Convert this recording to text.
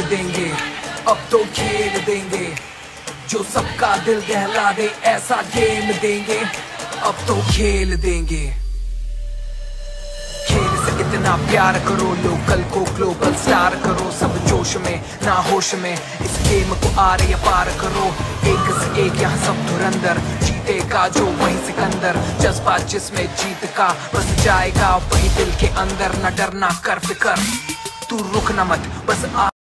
देंगे, अब तो खेल देंगे। जो सबका दिल दहला दे ऐसा गेम देंगे, अब तो खेल देंगे। खेल से इतना प्यार करो, लोकल को ग्लोबल स्टार करो। सब जोश में ना होश में इस गेम को आर या पार करो। एक से एक यहाँ सब धुरंधर, जीतेगा जो वही सिकंदर। जज्बा जिसमें जीत का बस जाएगा वही दिल के अंदर। न डरना कर फिकर, तू रुक न मत बस